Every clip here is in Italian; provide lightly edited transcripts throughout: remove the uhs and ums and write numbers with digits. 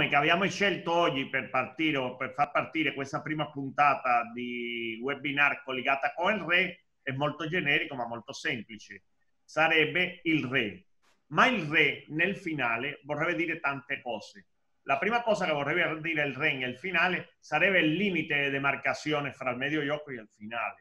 nome che abbiamo scelto oggi per partire o per far partire questa prima puntata di webinar collegata con il re è molto generico ma molto semplice. Sarebbe il re. Ma il re nel finale vorrebbe dire tante cose. La prima cosa che vorrebbe dire il re nel finale sarebbe il limite di demarcazione fra il medio gioco e il finale.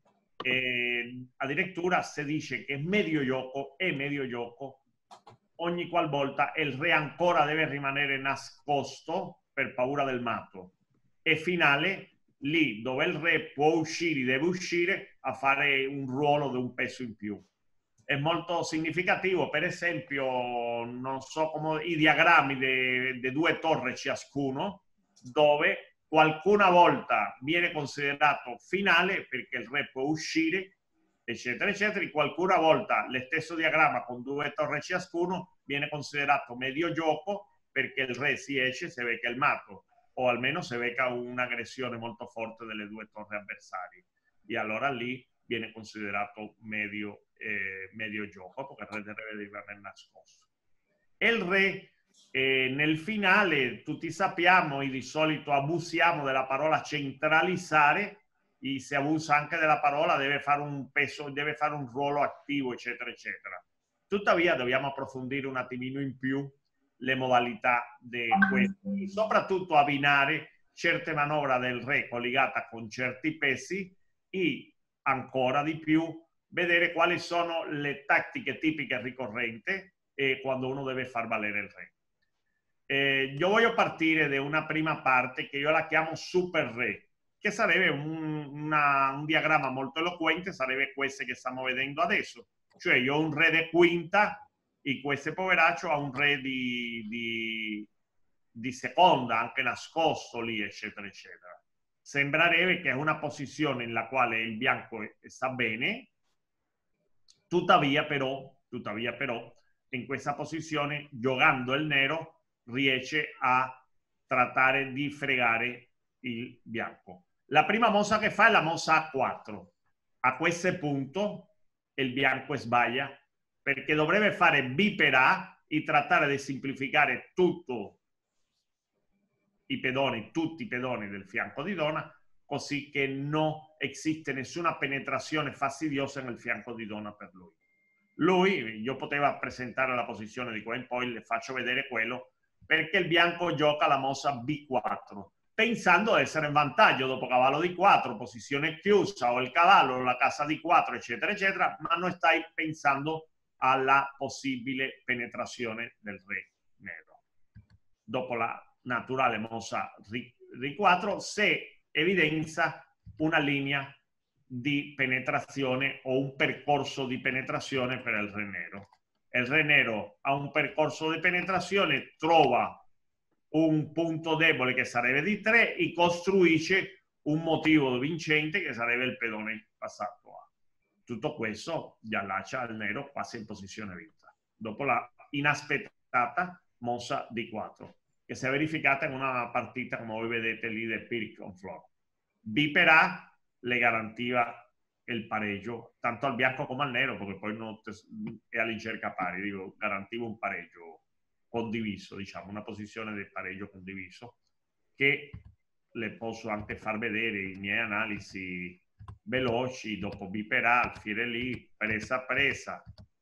Addirittura si dice che medio gioco è medio gioco ogni qualvolta il re ancora deve rimanere nascosto per paura del matto, e finale lì dove il re può uscire, deve uscire a fare un ruolo di un peso in più. È molto significativo, per esempio, non so come i diagrammi di due torri ciascuno, dove qualcuna volta viene considerato finale perché il re può uscire, eccetera, eccetera, e qualcuna volta lo stesso diagramma con due torri ciascuno viene considerato medio gioco perché il re si esce se becca il matto, o almeno se becca un'aggressione molto forte delle due torri avversarie, e allora lì viene considerato medio gioco perché il re deve rimanere nascosto. E il re nel finale tutti sappiamo, e di solito abusiamo della parola centralizzare, e si abusa anche della parola deve fare un peso, deve fare un ruolo attivo, eccetera, eccetera. Tuttavia dobbiamo approfondire un attimino in più le modalità di questo, e soprattutto abbinare certe manovre del re collegate con certi pesi, e ancora di più vedere quali sono le tattiche tipiche ricorrenti quando uno deve far valere il re. Io voglio partire da una prima parte che io la chiamo super re, che sarebbe un diagramma molto eloquente, sarebbe questo che stiamo vedendo adesso. Cioè io ho un re di quinta e questo poveraccio ha un re di seconda, anche nascosto lì, eccetera, eccetera. Sembrerebbe che è una posizione nella quale il bianco sta bene, tuttavia però in questa posizione, giocando il nero, riesce a trattare di fregare il bianco. La prima mossa che fa è la mossa A4. A questo punto il bianco sbaglia perché dovrebbe fare B per A e trattare di semplificare tutti i pedoni del fianco di donna, così che non esiste nessuna penetrazione fastidiosa nel fianco di donna per lui. Io potevo presentare la posizione di qua in poi, le faccio vedere quello, perché il bianco gioca la mossa B4, pensando di essere in vantaggio dopo cavallo di 4, posizione chiusa, o il cavallo, o la casa di 4, eccetera, eccetera, ma non stai pensando alla possibile penetrazione del re nero. Dopo la naturale mossa R4, se evidenza una linea di penetrazione o un percorso di penetrazione per il re nero. Il re nero ha un percorso di penetrazione, trova un punto debole che sarebbe di 3 e costruisce un motivo vincente che sarebbe il pedone passato A. Tutto questo già lascia al nero quasi in posizione vinta. Dopo la inaspettata mossa D4, che si è verificata in una partita, come voi vedete lì, del Pyrrhic on floor. B per A le garantiva il pareggio, tanto al bianco come al nero, perché poi non è all'incirca pari, dico, garantiva un pareggio condiviso, diciamo, una posizione di pareggio condiviso, che le posso anche far vedere i miei analisi veloci. Dopo B per A, alfiere lì, presa,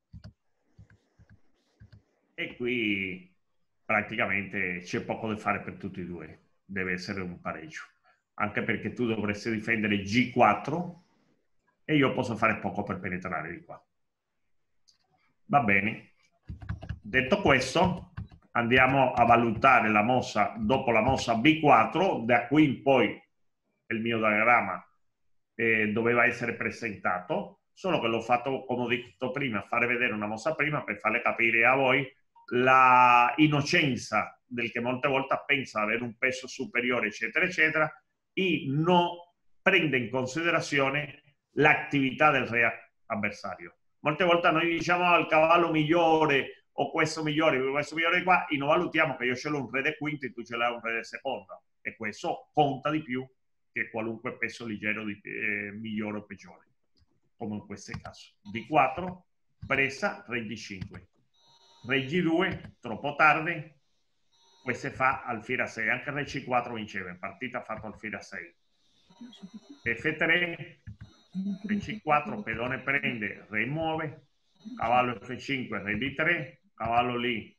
e qui praticamente c'è poco da fare per tutti e due, deve essere un pareggio, anche perché tu dovresti difendere G4 e io posso fare poco per penetrare di qua. Va bene, detto questo andiamo a valutare la mossa dopo la mossa B4. Da qui in poi il mio diagramma doveva essere presentato, solo che l'ho fatto, come ho detto prima, fare vedere una mossa prima per farle capire a voi la innocenza del che molte volte pensa avere un peso superiore, eccetera, eccetera, e non prende in considerazione l'attività del re avversario. Molte volte noi diciamo il cavallo migliore o questo migliore di qua, e non valutiamo che io ce l'ho un re di quinta e tu ce l'hai un re di seconda, e questo conta di più che qualunque peso leggero di migliore o peggiore, come in questo caso. D4, presa, re D5. Re G2, troppo tardi, questo fa alfiere a 6, anche re C4 vinceva, in partita ha fatto alfiere a 6. F3, re C4, pedone prende, re muove, cavallo F5, re D3, cavallo lì,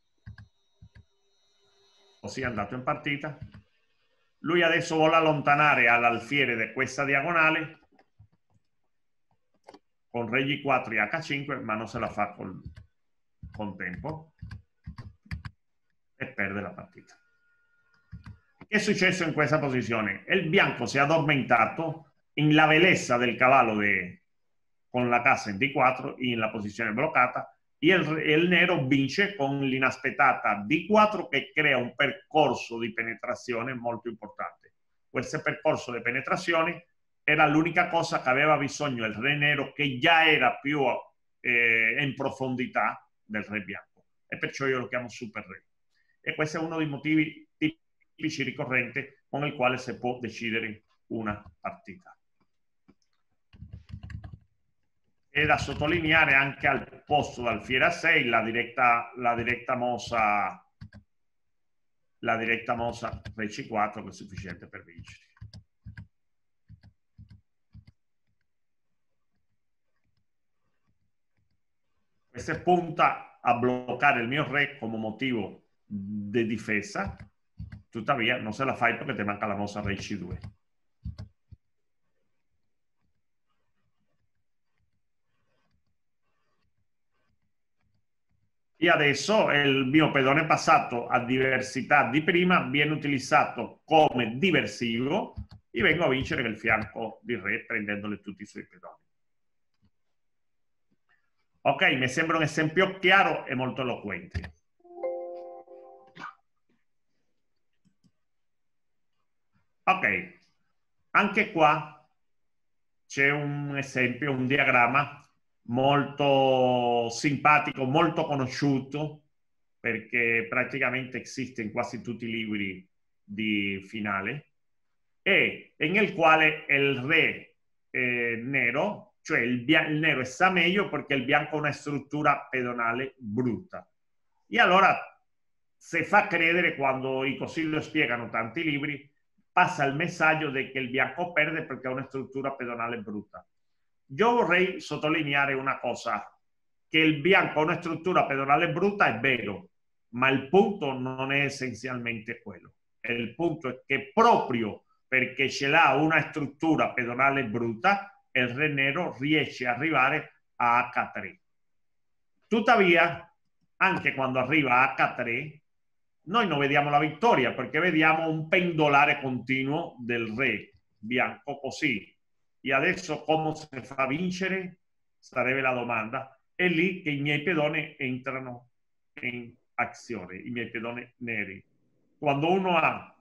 così è andato in partita. Lui adesso vuole allontanare all'alfiere di questa diagonale con re G4 e H5, ma non se la fa con tempo e perde la partita. Che è successo in questa posizione? Il bianco si è addormentato in la bellezza del cavallo con la casa in D4 in la posizione bloccata e il nero vince con l'inaspettata D4 che crea un percorso di penetrazione molto importante. Questo percorso di penetrazione era l'unica cosa che aveva bisogno il re nero, che già era più in profondità del re bianco, e perciò io lo chiamo super re. E questo è uno dei motivi tipici ricorrenti con il quale si può decidere una partita. È da sottolineare anche al posto d'alfiere a 6 la diretta mossa re C4 che è sufficiente per vincere. Questa punta a bloccare il mio re come motivo di difesa, tuttavia non se la fai perché ti manca la mossa re C2. E adesso il mio pedone passato, a diversità di prima, viene utilizzato come diversivo e vengo a vincere il fianco di re prendendole tutti i suoi pedoni. Ok, mi sembra un esempio chiaro e molto eloquente. Ok, anche qua c'è un esempio, un diagramma molto simpatico, molto conosciuto, perché praticamente esiste in quasi tutti i libri di finale, e nel quale il re nero, cioè il nero sta meglio perché il bianco ha una struttura pedonale brutta. E allora se fa credere, quando i così lo spiegano tanti libri, passa il messaggio di che il bianco perde perché ha una struttura pedonale brutta. Io vorrei sottolineare una cosa, che il bianco ha una struttura pedonale brutta è vero, ma il punto non è essenzialmente quello. Il punto è che proprio perché ce l'ha una struttura pedonale brutta, il re nero riesce ad arrivare a H3. Tuttavia, anche quando arriva a H3, noi non vediamo la vittoria perché vediamo un pendolare continuo del re bianco così. E adesso come si fa a vincere? Sarebbe la domanda. È lì che i miei pedoni entrano in azione, i miei pedoni neri. Quando uno ha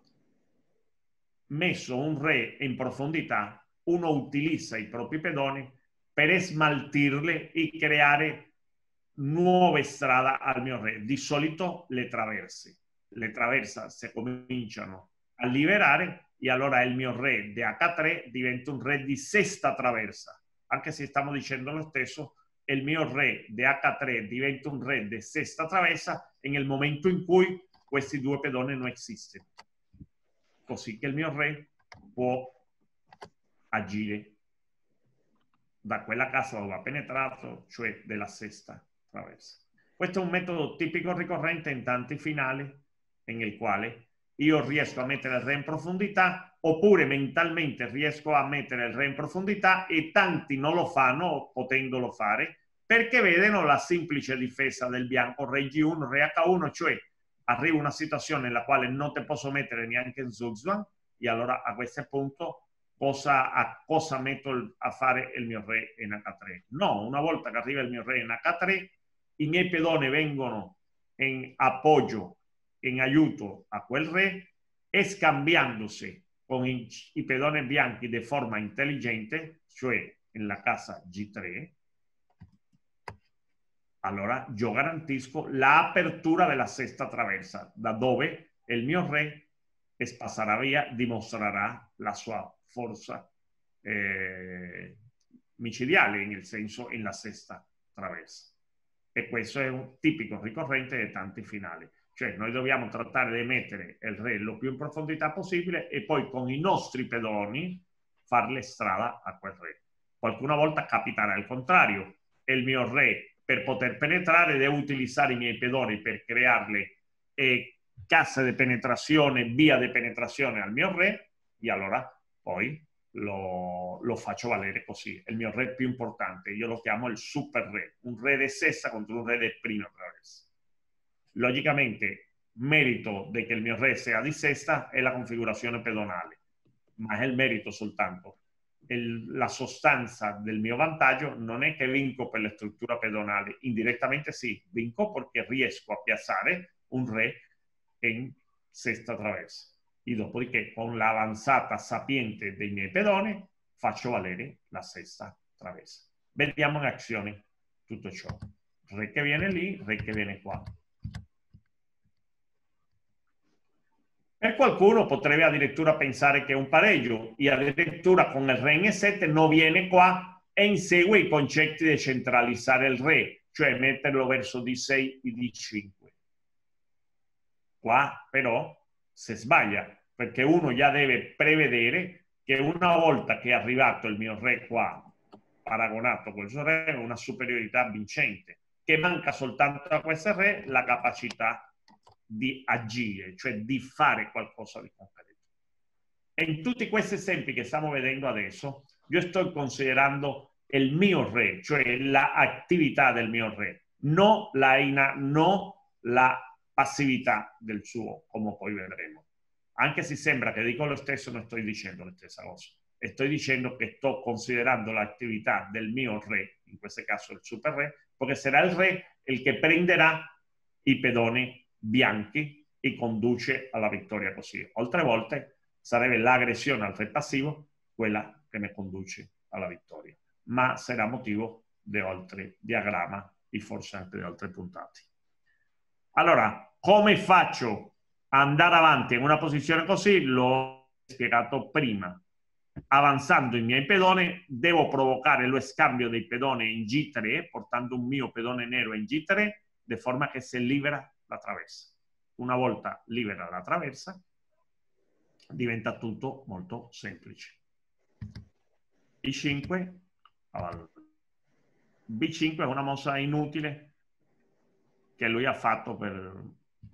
messo un re in profondità, uno utilizza i propri pedoni per smaltirle e creare nuove strade al mio re. Di solito le traverse si cominciano a liberare e allora il mio re di H3 diventa un re di sesta traversa. Anche se stiamo dicendo lo stesso, il mio re di H3 diventa un re di sesta traversa nel momento in cui questi due pedoni non esistono. Così che il mio re può agire da quella casa dove ha penetrato, cioè della sesta traversa. Questo è un metodo tipico ricorrente in tanti finali, nel quale io riesco a mettere il re in profondità, oppure mentalmente riesco a mettere il re in profondità e tanti non lo fanno, potendolo fare, perché vedono la semplice difesa del bianco, re G1, re H1, cioè arriva una situazione nella quale non te posso mettere neanche in Zugzwang, e allora a questo punto cosa metto a fare il mio re in H3? No, una volta che arriva il mio re in H3, i miei pedoni vengono in appoggio, in aiuto a quel re, e scambiandosi con i pedoni bianchi di forma intelligente, cioè nella casa G3, allora io garantisco l'apertura della sesta traversa, da dove il mio re spasserà via, dimostrerà la sua forza micidiale, nel senso in la sesta traversa. E questo è un tipico ricorrente di tanti finali. Cioè noi dobbiamo trattare di mettere il re lo più in profondità possibile e poi con i nostri pedoni farle strada a quel re. Qualcuna volta capiterà il contrario e il mio re, per poter penetrare, deve utilizzare i miei pedoni per crearle casse di penetrazione, via di penetrazione al mio re, e allora poi lo faccio valere così. È il mio re più importante, io lo chiamo il super re, un re di sesta contro un re di prima traversa. Logicamente, merito di che il mio re sia di sesta è la configurazione pedonale, ma è il merito soltanto. La sostanza del mio vantaggio non è che vinco per la struttura pedonale, indirettamente sì, vinco perché riesco a piazzare un re in sesta traversa. E dopodiché, con l'avanzata sapiente dei miei pedoni, faccio valere la sesta traversa. Vediamo in azione tutto ciò. Re che viene lì, re che viene qua. Per qualcuno potrebbe addirittura pensare che è un pareggio e addirittura con il re in E7 non viene qua e insegue i concetti di centralizzare il re, cioè metterlo verso D6 e D5. Qua però si sbaglia, perché uno già deve prevedere che una volta che è arrivato il mio re qua, paragonato col suo re, è una superiorità vincente, che manca soltanto a questo re la capacità di agire, cioè di fare qualcosa di concreto. E in tutti questi esempi che stiamo vedendo adesso, io sto considerando il mio re, cioè l'attività del mio re, non la passività del suo, come poi vedremo. Anche se sembra che dico lo stesso, non sto dicendo la stessa cosa. E sto dicendo che sto considerando l'attività del mio re, in questo caso il super re, perché sarà il re il che prenderà i pedoni bianchi e conduce alla vittoria così. Altre volte sarebbe l'aggressione al re passivo quella che mi conduce alla vittoria, ma sarà motivo di altri diagramma e forse anche di altre puntate. Allora, come faccio ad andare avanti in una posizione così? L'ho spiegato prima. Avanzando i miei pedoni, devo provocare lo scambio dei pedoni in G3, portando un mio pedone nero in G3, di forma che si libera la traversa. Una volta libera la traversa, diventa tutto molto semplice. I5, B5 è una mossa inutile che lui ha fatto per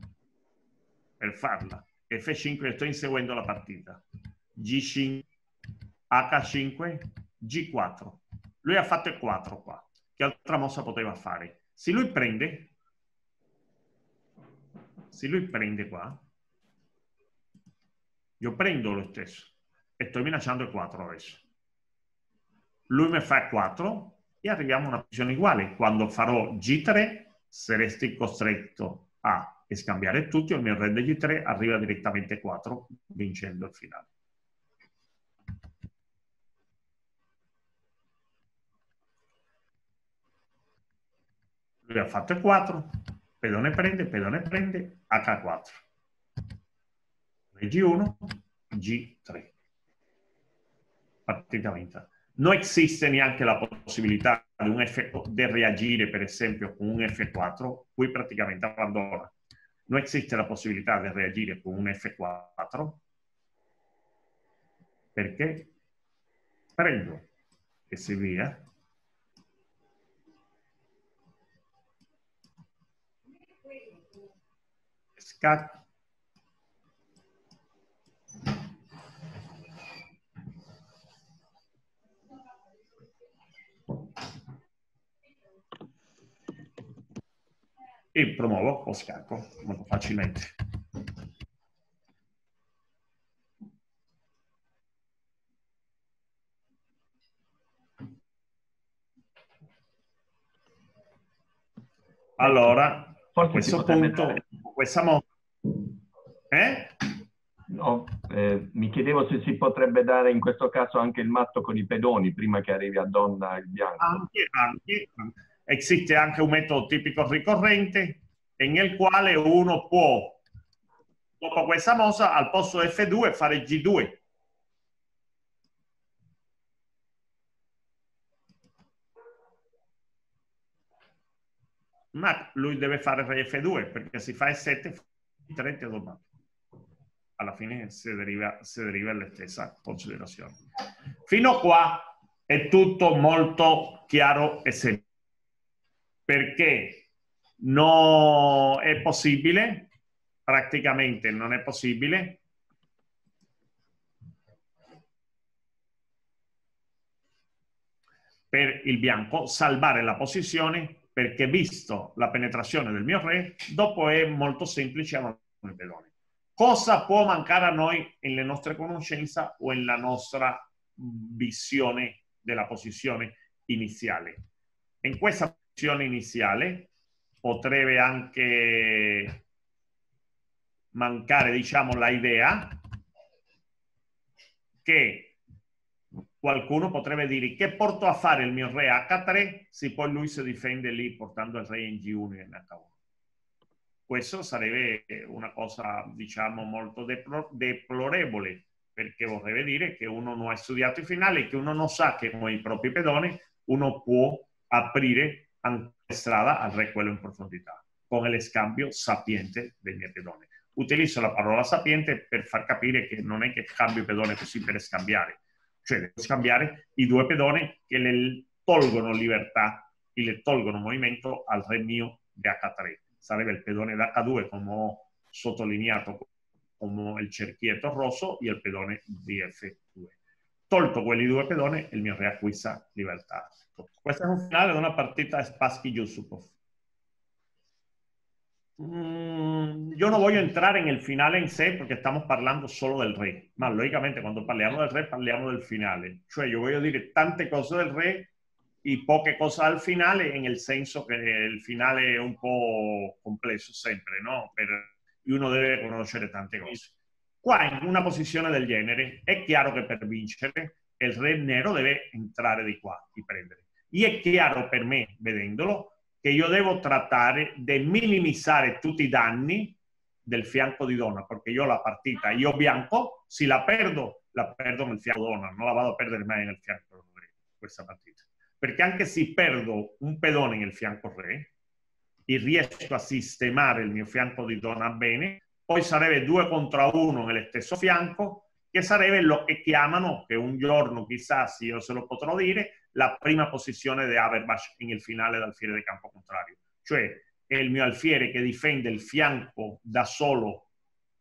farla. F5, sto inseguendo la partita. G5, H5, G4. Lui ha fatto il 4 qua. Che altra mossa poteva fare? Se lui prende qua, io prendo lo stesso e sto minacciando il 4 adesso. Lui mi fa il 4 e arriviamo a una posizione uguale. Quando farò G3 saresti costretto a scambiare tutto, il mio re di G3 arriva direttamente a 4 vincendo il finale. Lui ha fatto il 4, pedone prende, H4. G1, G3. Partita vinta. Non esiste neanche la possibilità di, di reagire, per esempio, con un F4, qui praticamente abbandona. Non esiste la possibilità di reagire con un F4 perché prendo e si via. Scacco. E promuovo o scacco molto facilmente. Allora, a questo punto, questa mossa... No, mi chiedevo se si potrebbe dare in questo caso anche il matto con i pedoni prima che arrivi a donna il bianco. Anche. Esiste anche un metodo tipico ricorrente nel quale uno può, dopo questa mossa, al posto F2 fare G2. ma lui deve fare re F2, perché si fa E7, F3 ti ha dommato. Alla fine si deriva la stessa considerazione. Fino a qua è tutto molto chiaro e semplice. Perché non è possibile, praticamente non è possibile, per il bianco salvare la posizione, perché visto la penetrazione del mio re, dopo è molto semplice avanzare il pedone. Cosa può mancare a noi nelle nostre conoscenze o nella nostra visione della posizione iniziale? In questa posizione iniziale potrebbe anche mancare, diciamo, l'idea che qualcuno potrebbe dire che porto a fare il mio re H3 se poi lui si difende lì portando il re in G1 e in H1. Questo sarebbe una cosa, diciamo, molto deplorevole, perché vorrebbe dire che uno non ha studiato i finali, che uno non sa che con i propri pedoni uno può aprire anche strada al re quello in profondità, con il scambio sapiente dei miei pedoni. Utilizzo la parola sapiente per far capire che non è che cambio i pedoni così per scambiare, cioè devo scambiare i due pedoni che le tolgono libertà e le tolgono movimento al re mio di H3. Sarebbe il pedone da H2 come ho sottolineato come il cerchietto rosso e il pedone di F2. Tolto quelli due pedoni, il mio re acquista libertà. Questo è un finale di una partita Spassky-Yusupov. Yo no voy a entrar en el final en sé porque estamos parlando solo del re, ma logicamente quando parliamo del re parliamo del finale, cioè io voglio dire tante cose del re e poche cose al finale, nel senso che il finale è un po' complesso sempre, no? E uno deve conoscere tante cose. Qua in una posizione del genere è chiaro che per vincere il re nero deve entrare di qua e prendere. E è chiaro per me, vedendolo, che io devo trattare di minimizzare tutti i danni del fianco di donna, perché io la partita, io bianco, se la perdo nel fianco donna, non la vado a perdere mai nel fianco re, questa partita. Perché anche se perdo un pedone nel fianco re e riesco a sistemare il mio fianco di donna bene, poi sarebbe 2 contro 1 nello stesso fianco, che sarebbe lo che chiamano, che un giorno chissà se io se lo potrò dire, la prima posizione di Habermas nel finale d'alfiere del campo contrario. Cioè è il mio alfiere che difende il fianco da solo,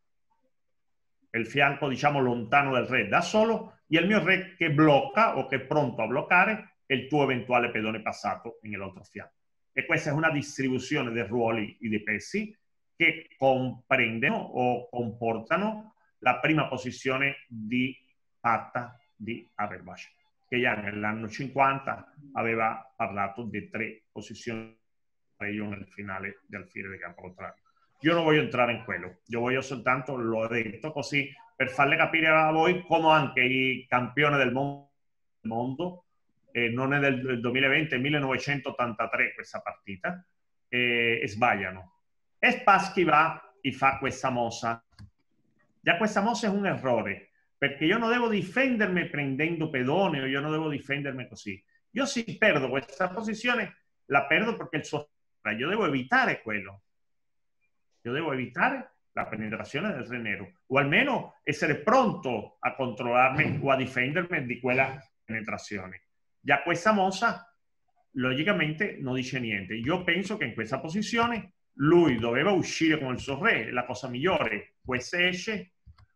il fianco diciamo lontano del re da solo, e il mio re che blocca o che è pronto a bloccare il tuo eventuale pedone passato nell'altro fianco. E questa è una distribuzione dei ruoli e dei pesi che comprendono o comportano la prima posizione di patta di Habermas, che già nell'anno 50 aveva parlato di 3 posizioni nel finale del alfiere del campo contrario. Io non voglio entrare in quello, io voglio soltanto, l'ho detto così, per farle capire a voi come anche i campioni del mondo non è del 2020, è 1983 questa partita, sbagliano. E Spassky va e fa questa mossa. Già questa mossa è un errore, perché io non devo difendermi prendendo pedone o io non devo difendermi così. Io se perdo questa posizione, la perdo perché il suo... Io devo evitare quello. Io devo evitare la penetrazione del re nero, o almeno essere pronto a controllarmi o a difendermi di quella penetrazione. Già questa mossa, logicamente, non dice niente. Io penso che in questa posizione lui doveva uscire con il suo re, la cosa migliore. Questo esce.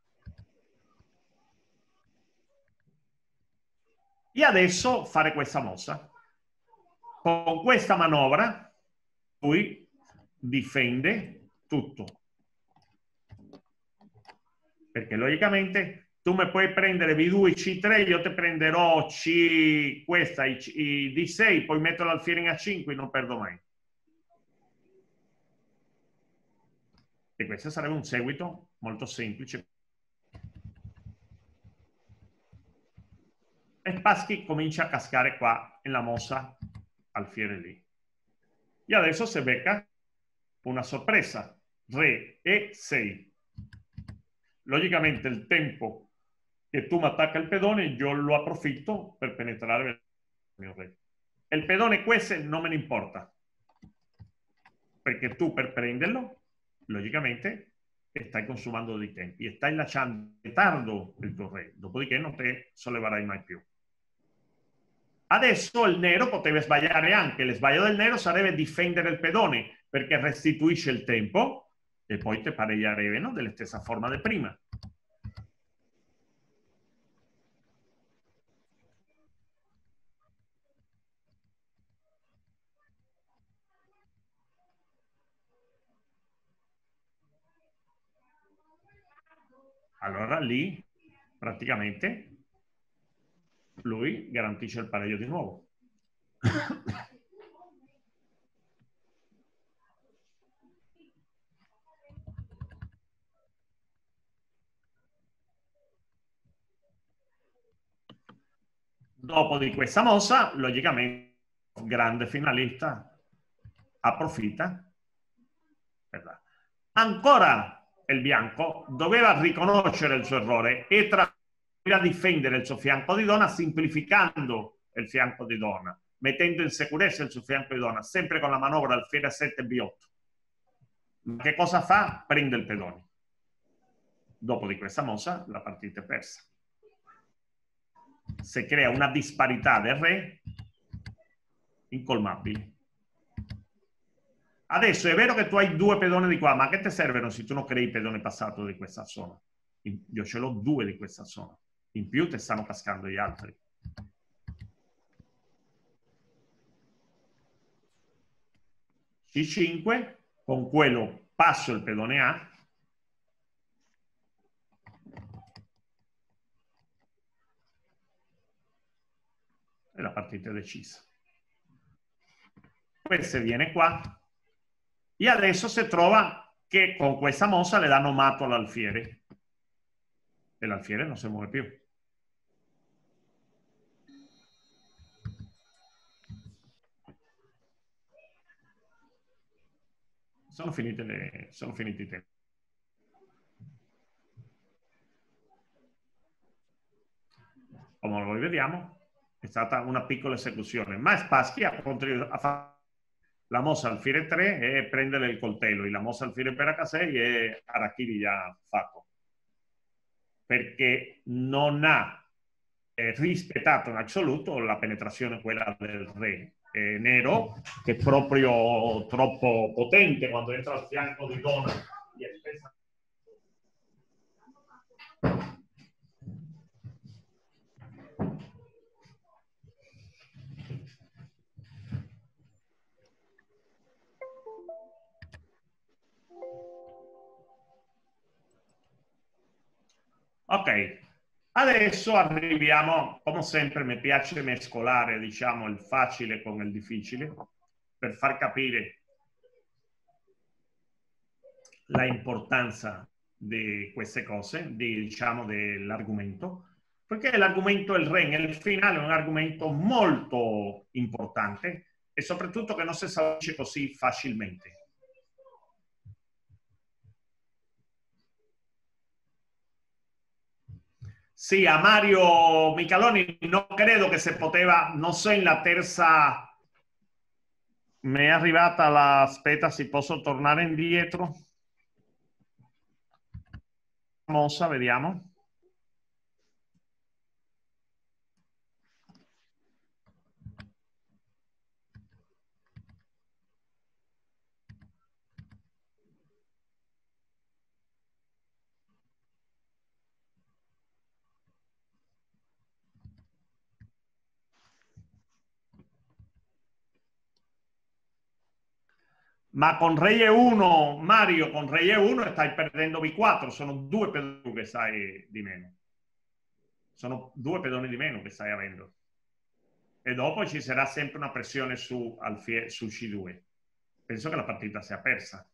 E adesso fare questa mossa. Con questa manovra lui difende tutto. Perché logicamente tu mi puoi prendere B2, C3, io ti prenderò C, questa, D6, poi metto l'alfiere in A5 e non perdo mai. E questo sarebbe un seguito molto semplice. E Spassky comincia a cascare qua nella mossa alfiere lì. E adesso si becca una sorpresa. Re E6. Logicamente il tempo che tu mi attacca il pedone, io lo approfitto per penetrare il mio re. Il pedone questo non me ne importa. perché tu per prenderlo, logicamente, stai consumando dei tempi e stai lasciando in ritardo il tuo re, dopodiché non te solleverai mai più. Adesso il nero poteva sbagliare anche, il sbaglio del nero sarebbe difendere il pedone, perché restituisce il tempo e poi te pareggiarebbe della stessa forma di prima. Allora lì praticamente lui garantisce il pareggio di nuovo. Dopo di questa mossa, logicamente, grande finalista approfitta. Ancora il bianco doveva riconoscere il suo errore e doveva difendere il suo fianco di donna semplificando il fianco di donna, mettendo in sicurezza il suo fianco di donna, sempre con la manovra alfiere 7 B8. Ma che cosa fa? Prende il pedone. Dopo di questa mossa la partita è persa. Si crea una disparità del re incolmabile. Adesso è vero che tu hai due pedoni di qua, ma che ti servono se tu non crei il pedone passato di questa zona? Io ce l'ho due di questa zona. In più ti stanno cascando gli altri. C5, con quello passo il pedone A. E la partita è decisa. Questo viene qua. E adesso si trova che con questa mossa le danno matto all'alfiere. E l'alfiere non si muove più. Sono finiti i tempi. Come lo vediamo, è stata una piccola esecuzione. Ma Spassky ha fatto la mossa alfiere 3 e prendere il coltello, e la mossa alfiere per H6 e Harakiri già fatto. Perché non ha rispettato in assoluto la penetrazione quella del re nero, che è proprio troppo potente quando entra al fianco di donna. Ok, adesso arriviamo, come sempre mi piace mescolare, diciamo, il facile con il difficile, per far capire la importanza di queste cose, diciamo, dell'argomento, perché l'argomento del re nel finale è un argomento molto importante e soprattutto che non si esaurisce così facilmente. Sì, a Mario Micaloni non credo che se poteva, non so, in la terza mi è arrivata la, aspetta, si posso tornare indietro? Mossa, vediamo. Ma con re E1, Mario, con re E1 stai perdendo B4, sono due pedoni che stai di meno. Sono due pedoni di meno che stai avendo. E dopo ci sarà sempre una pressione su C2. Penso che la partita sia persa.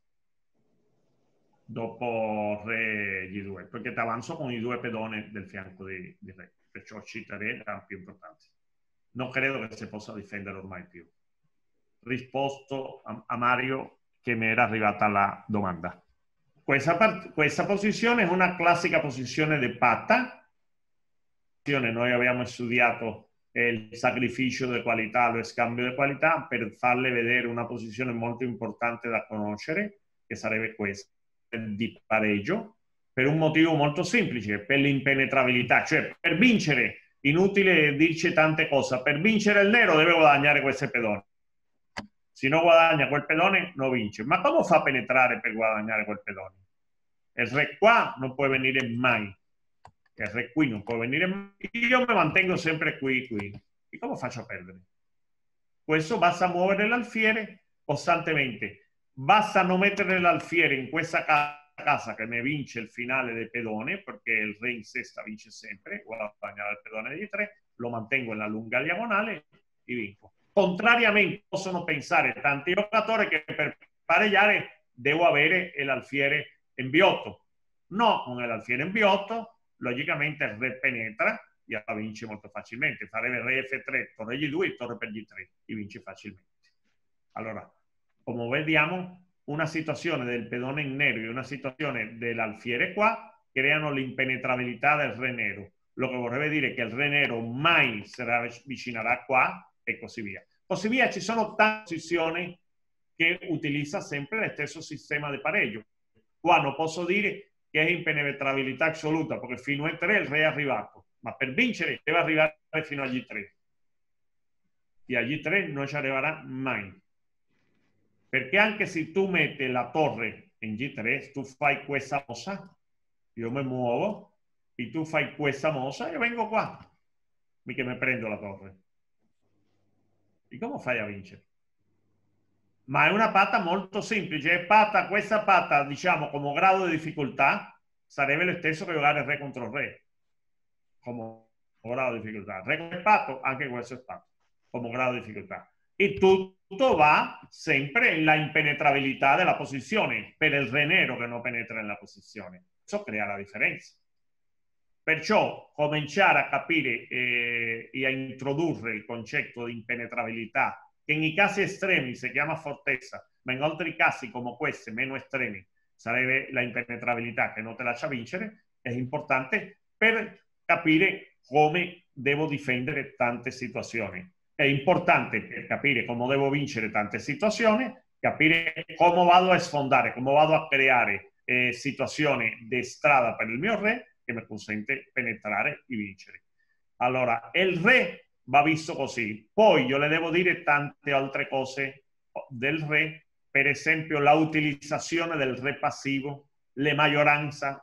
Dopo re G2, perché ti avanzo con i due pedoni del fianco di re. Perciò C3 era più importante. Non credo che si possa difendere ormai più. Risposto a Mario che mi era arrivata la domanda. Questa posizione è una classica posizione di patta. Noi abbiamo studiato il sacrificio di qualità, lo scambio di qualità, per farle vedere una posizione molto importante da conoscere, che sarebbe questa, di pareggio, per un motivo molto semplice, per l'impenetrabilità. Cioè, per vincere, inutile dirci tante cose, per vincere il nero deve guadagnare queste pedone. Se non guadagna quel pedone, non vince. Ma come fa a penetrare per guadagnare quel pedone? Il re qua non può venire mai. Il re qui non può venire mai. Io mi mantengo sempre qui. E come faccio a perdere? Questo basta muovere l'alfiere costantemente. Basta non mettere l'alfiere in questa casa che ne vince il finale del pedone, perché il re in sesta vince sempre, guadagna il pedone di 3, lo mantengo in la lunga diagonale e vinco. Contrariamente possono pensare tanti giocatori che per pareggiare devo avere l'alfiere in B8. No, non è l'alfiere in B8, logicamente il re penetra e la vince molto facilmente. Farebbe re F3, torre G2 e torre per G3 e vince facilmente. Allora, come vediamo, una situazione del pedone in nero e una situazione dell'alfiere qua creano l'impenetrabilità del re nero. Lo che vorrebbe dire che il re nero mai si avvicinerà qua e così via. Così via, ci sono tante posizioni che utilizza sempre lo stesso sistema di pareggio. Qua non posso dire che è impenetrabilità assoluta, perché fino a 3 il re è arrivato, ma per vincere deve arrivare fino a G3. E a G3 non ci arriverà mai. Perché anche se tu metti la torre in G3, tu fai questa mossa, io mi muovo, e tu fai questa mossa, io vengo qua. Mica mi prendo la torre. E come fai a vincere? Ma è una patta molto semplice. Questa patta, diciamo, come grado di difficoltà, sarebbe lo stesso che giocare re contro re. Come grado di difficoltà. Re è patto, anche questo è patto. Come grado di difficoltà. E tutto va sempre nella impenetrabilità della posizione, per il re nero che non penetra nella posizione. Ciò crea la differenza. Perciò cominciare a capire e a introdurre il concetto di impenetrabilità, che in casi estremi si chiama fortezza, ma in altri casi come questi, meno estremi, sarebbe la impenetrabilità che non te lascia vincere, è importante per capire come devo difendere tante situazioni. È importante per capire come devo vincere tante situazioni, capire come vado a sfondare, come vado a creare situazioni di strada per il mio re, che mi consente penetrare e vincere. Allora, il re va visto così. Poi io le devo dire tante altre cose del re, per esempio la utilizzazione del re passivo, le maggioranza,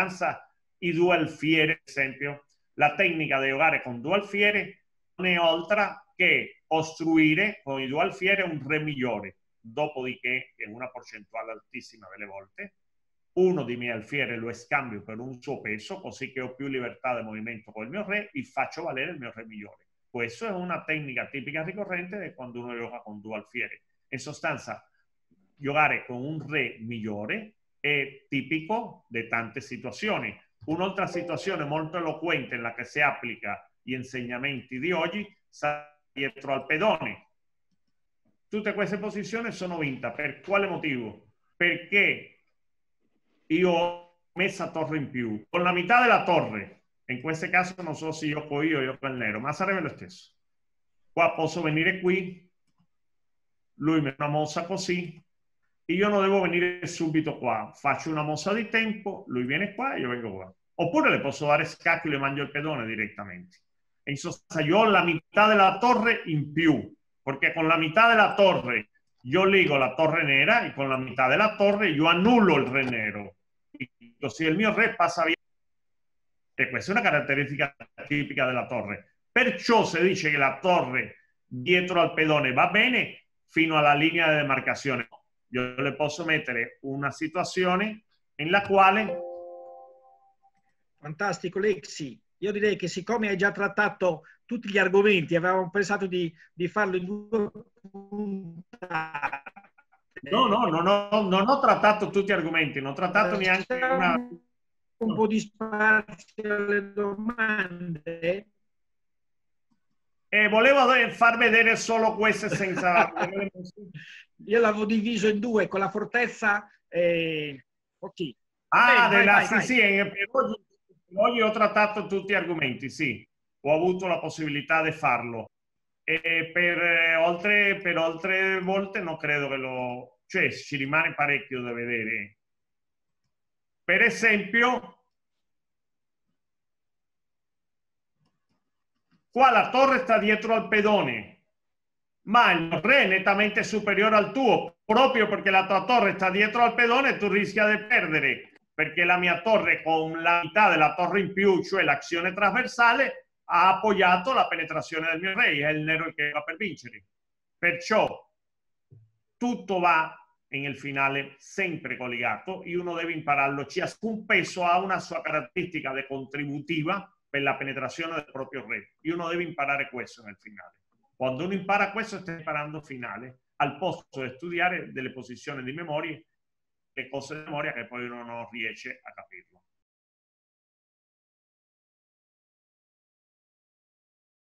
i due alfieri, per esempio. La tecnica di giocare con due alfieri non è altra che costruire con i due alfieri un re migliore. Dopodiché, in una percentuale altissima delle volte, uno dei miei alfieri lo scambio per un suo peso, così che ho più libertà di movimento con il mio re e faccio valere il mio re migliore. Questa è una tecnica tipica ricorrente di quando uno gioca con due alfieri. In sostanza, giocare con un re migliore è tipico di tante situazioni. Un'altra situazione molto eloquente nella che si applica gli insegnamenti di oggi sta dietro al pedone. Tutte queste posizioni sono vinte. Per quale motivo? Perché io ho messa torre in più. Con la metà della torre, in questo caso non so se gioco io o gioco il nero, ma sarebbe lo stesso. Qua posso venire qui, lui mi fa una mossa così, e io non devo venire subito qua. Faccio una mossa di tempo, lui viene qua e io vengo qua. Oppure le posso dare scacco e le mangio il pedone direttamente. E in sostanza io ho la metà della torre in più, perché con la metà della torre io lego la torre nera e con la metà della torre io annullo il re nero. Così il mio re passa via. E questa è una caratteristica tipica della torre. Perciò si dice che la torre dietro al pedone va bene fino alla linea di demarcazione. Io le posso mettere una situazione nella quale... Fantastico, Lexi. Io direi che siccome hai già trattato tutti gli argomenti, avevamo pensato di farlo in 2 puntate. No, non ho trattato tutti gli argomenti, non ho trattato neanche un po' di spazio alle domande. E volevo far vedere solo queste senza... Io l'avevo diviso in 2, con la fortezza e... Ok. Ah, vai. Sì, oggi ho trattato tutti gli argomenti, sì. ho avuto la possibilità di farlo. E per oltre volte non credo che lo... cioè ci rimane parecchio da vedere. Per esempio, qua la torre sta dietro al pedone, ma il re è nettamente superiore al tuo, proprio perché la tua torre sta dietro al pedone, tu rischi di perdere, perché la mia torre con la metà della torre in più, cioè l'azione trasversale, ha appoggiato la penetrazione del mio re, è il nero il che va per vincere. Perciò tutto va nel finale sempre collegato e uno deve impararlo. Ciascun peso ha una sua caratteristica contributiva per la penetrazione del proprio re e uno deve imparare questo nel finale. Quando uno impara questo sta imparando finale, al posto di studiare delle posizioni di memoria, le cose di memoria che poi uno non riesce a capirlo.